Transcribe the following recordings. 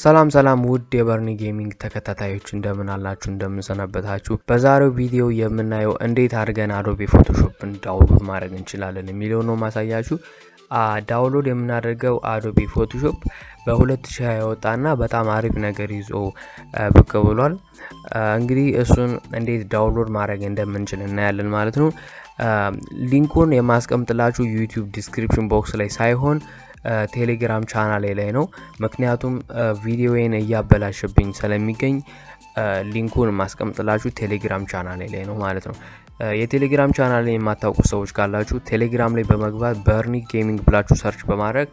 ሰላም ውድ የበርኒ ጌሚንግ ተከታታዮች እንደምን አላችሁ እንደምን ሰነበታችሁ በዛሬው ቪዲዮ የምናየው እንዴት አድርገን አዶቤ ፎቶሾፕን ዳውንሎድ ማድረግ እንችላለን የሚለው ነው ማሳያችሁ ዳውንሎድ የምናደርገው አዶቤ ፎቶሾፕ በ2020 ያወጣና በጣም አሪፍ ነገር ይዞ ብቅ ብሏል እንግዲህ እሱን እንዴት ዳውንሎድ ማድረግ እንደምንችል እናያለን ማለት ነው ሊንኩን የማስቀምጥላችሁ YouTube ዲስክሪፕሽን ቦክስ ላይ ሳይሆን ቴሌግራም ቻናሌ ላይ ነው ምክንያቱም ቪዲዮዬን እያበላሽብኝ ስለሚገኝ ሊንኩን ማስቀምጥላችሁ ቴሌግራም ቻናሌ ላይ ነው ማለት ነው የቴሌግራም ቻናሌ የማታውቁ ሰዎች ካላችሁ ቴሌግራም ላይ በመግባት በርኒ ጌሚንግ ብላችሁ ሰርች በማድረግ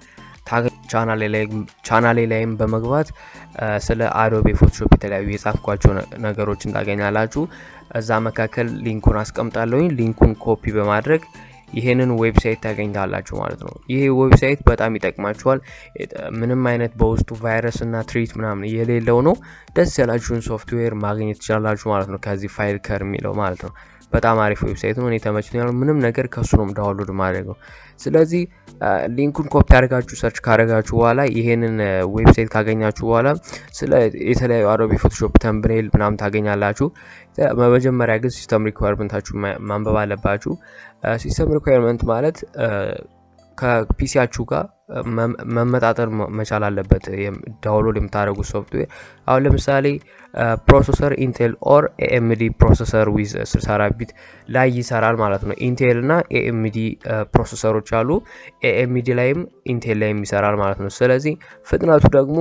ቻናሌ ላይም በመግባት ስለ አዶቤ ፎቶሾፕ የተለያዩ የጻፍኳቸው ነገሮችን ታገኛላችሁ እዛ መካከል ሊንኩን አስቀምጣለሁኝ ሊንኩን ኮፒ በማድረግ ይሄንን ዌብሳይት ታገኛላችሁ ማለት ነው ይሄ ዌብሳይት በጣም ይጠቅማችኋል ምንም አይነት በውስጡ ቫይረስ እና ትሪት ምናምን የሌለው ነው ደስ ያላችሁን ሶፍትዌር ማግኘት ትችላላችሁ ማለት ነው ከዚህ ፋይል ከር የሚለው ማለት ነው በጣም አሪፍ ዌብሳይት ነው እኔ ተመችቶኛል ምንም ነገር ከሱ ነው ዳውንሎድ ማድረግ ነው ስለዚህ ሊንኩን ኮፒ አድርጋችሁ ሰርች ካደረጋችሁ በኋላ ይሄንን ዌብሳይት ካገኛችሁ በኋላ ስለ የተለያዩ አዶቤ ፎቶሾፕ ተምብኔል ምናምን ታገኛላችሁ በመጀመሪያ ግን ሲስተም ሪኳየርመንታችሁ ማንበብ አለባችሁ ሲስተም ሪኳየርመንት ማለት ከፒሲያችሁ ጋር መመጣጠር መቻል አለበት ዳውንሎድ የምታደርጉት ሶፍትዌር አሁን ለምሳሌ ፕሮሰሰር ኢንቴል ኦር AMD ፕሮሰሰር ዊዝ 64 ቢት ላይ ይሰራል ማለት ነው ኢንቴል እና AMD ፕሮሰሰሮች አሉ AMD ላይም ኢንቴል ላይም ይሰራል ማለት ነው ስለዚህ ፍጥነቱ ደግሞ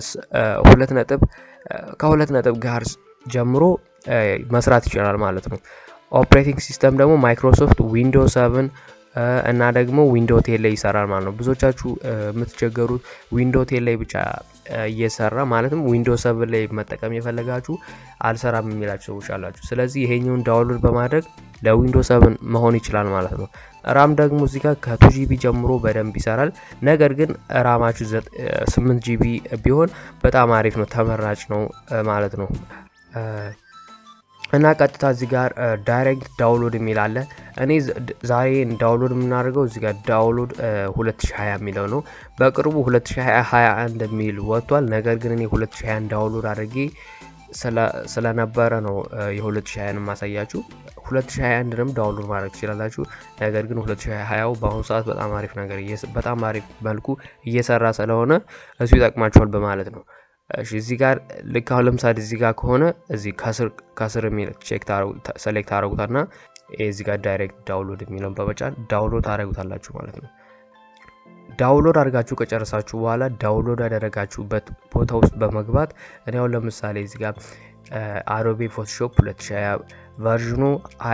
ከ2 ነጥብ ጋር ጀምሮ መስራት ይችላል ማለት ነው ኦፕሬቲንግ ሲስተም ደግሞ ማይክሮሶፍት ዊንዶውስ 7 እና ደግሞ ዊንዶው 10 ላይ ይሰራል ማለት ነው ብዙዎቻችሁ የምትቸገሩት ዊንዶው 10 ላይ ብቻ እየሰራ ማለትም ዊንዶው 7 ላይ መጠቀም የፈለጋችሁ አልሰራም የሚላችሁ ሰዎች አላችሁ ስለዚህ ይሄኛውን ዳውንሎድ በማድረግ ለዊንዶው 7 መሆን ይችላል ማለት ነው ራም ደግሞ እዚህ ጋር ከ2GB ጀምሮ በደንብ ይሰራል ነገር ግን ራማችሁ 8GB ቢሆን በጣም አሪፍ ነው ተመራጭ ነው ማለት ነው እና ቀጥታ እዚህ ጋር ዳይሬክት ዳውንሎድ የሚላለ እኔ ዛሬ ዳውንሎድ የምናደርገው እዚህ ጋር ዳውንሎድ 2020 የሚለው ነው በቅርቡ 2021 የሚል ወጥቷል ነገር ግን እኔ 2020 ዳውንሎድ አድርጌ ስለነበረ ነው የ2020 ማሳያችሁ 2021 ደም ዳውንሎድ ማድረግ ትችላላችሁ ነገር ግን 2020 በአሁኑ ሰዓት በጣም አሪፍ መልኩ እየሰራ ስለሆነ እሱ ይጠቅማችኋል በማለት ነው እዚህ ጋር ልካው ለምሳሌ እዚህ ጋር ከሆነ እዚህ ከስር የሚል ቼክ ሰሌክት አድርጉታና እዚህ ጋር ዳይሬክት ዳውንሎድ የሚለውን በመጫን ዳውንሎድ አድርጉታላችሁ ማለት ነው ዳውንሎድ አድርጋችሁ ከጨረሳችሁ በኋላ ዳውንሎድ ያደረጋችሁበት ቦታ ውስጥ በመግባት እኔ አሁን ለምሳሌ እዚህ ጋር አዶቤ ፎቶሾፕ 2020 ቨርዥኑ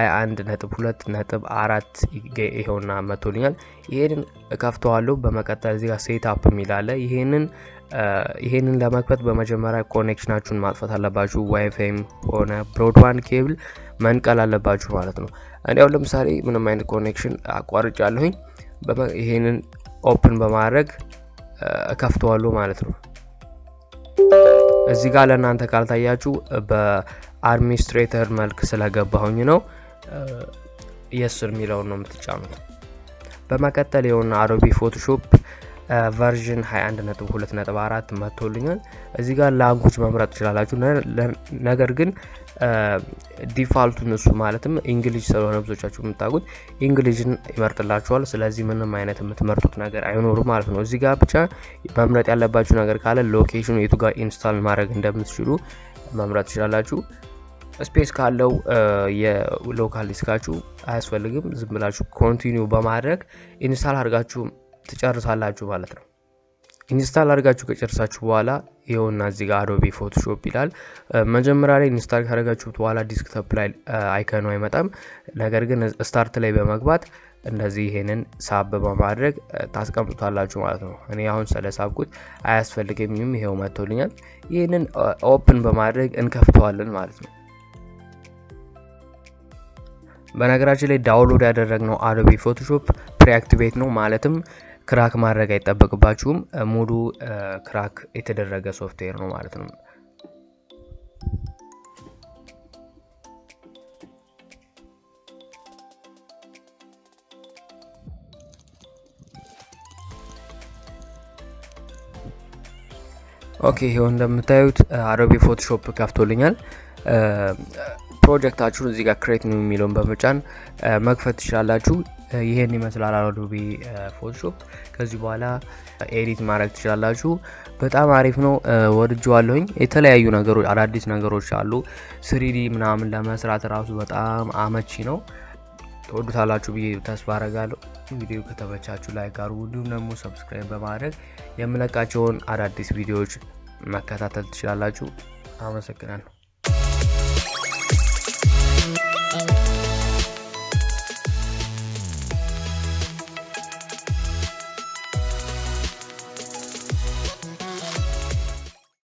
21.2.4 ይሄውና መጥቶልኛል ይሄንን ከፍተዋለሁ በመቀጠል እዚህ ጋር ሴት አፕ የሚላለ ይሄንን ለመክፈት በመጀመሪያ ኮኔክሽናችሁን ማጥፋት አለባችሁ ዋይፋይም ሆነ ብሮድባንድ ኬብል መንቀል አለባችሁ ማለት ነው እኔ አሁን ለምሳሌ ምንም አይነት ኮኔክሽን አቋርጫለሁኝ ይሄንን ኦፕን በማድረግ ከፍተዋለሁ ማለት ነው እዚህ ጋር ለእናንተ ካልታያችሁ በአድሚኒስትሬተር መልክ ስለገባሁኝ ነው የስር ሚለው ነው የምትጫኑት በመቀጠል የሆነ አዶቤ ፎቶሾፕ ቨርዥን 21.2.4 መጥቶልኛል እዚህ ጋር ላንጉጅ መምረጥ ትችላላችሁ ነገር ግን ዲፋልቱን እሱ ማለትም እንግሊዝ ስለሆነ ብዙዎቻችሁ የምታውቁት እንግሊዝን ይመርጥላችኋል ስለዚህ ምንም አይነት የምትመርጡት ነገር አይኖርም ማለት ነው እዚህ ጋር ብቻ መምረጥ ያለባችሁ ነገር ካለ ሎኬሽኑ የቱ ጋር ኢንስታል ማድረግ እንደምትችሉ መምረጥ ትችላላችሁ ስፔስ ካለው የሎካል ዲስካችሁ አያስፈልግም ዝም ብላችሁ ኮንቲኒው በማድረግ ኢንስታል አድርጋችሁ ትጨርሳላችሁ ማለት ነው ኢንስታል አድርጋችሁ ከጨረሳችሁ በኋላ ይሄውና እዚህ ጋር አዶቤ ፎቶሾፕ ይላል መጀመሪያ ላይ ኢንስታል ካደረጋችሁት በኋላ ዲስክቶፕ ላይ አይከኑ አይመጣም ነገር ግን ስታርት ላይ በመግባት እንደዚህ ይሄንን ሳብ በማድረግ ታስቀምጡታላችሁ ማለት ነው እኔ አሁን ስለሳብኩት አያስፈልግም ይሄው መጥቶልኛል ይሄንን ኦፕን በማድረግ እንከፍተዋለን ማለት ነው በነገራችን ላይ ዳውንሎድ ያደረግነው አዶቤ ፎቶሾፕ ፕሪአክቲቬት ነው ማለትም ክራክ ማድረግ አይጠበቅባችሁም ሙሉ ክራክ የተደረገ ሶፍትዌር ነው ማለት ነው ኦኬ ይሄው እንደምታዩት አዶቤ ፎቶሾፕ ከፍቶልኛል ፕሮጀክታችሁን እዚህ ጋር ክሬት ነው የሚለውን በመጫን መክፈት ትችላላችሁ ይሄን ይመስላል አዶቤ ፎቶሾፕ ከዚህ በኋላ ኤዲት ማድረግ ትችላላችሁ በጣም አሪፍ ነው ወድጄዋለሁኝ የተለያዩ ነገሮች አዳዲስ ነገሮች አሉ 3D ምናምን ለመስራት ራሱ በጣም አመቺ ነው ተወዱታላችሁ ብዬ ተስፋ አደርጋለሁ ቪዲዮ ከተመቻችሁ ላይክ አድርጉ እንዲሁም ደግሞ ሰብስክራይብ በማድረግ የምለቃቸውን አዳዲስ ቪዲዮዎች መከታተል ትችላላችሁ አመሰግናለሁ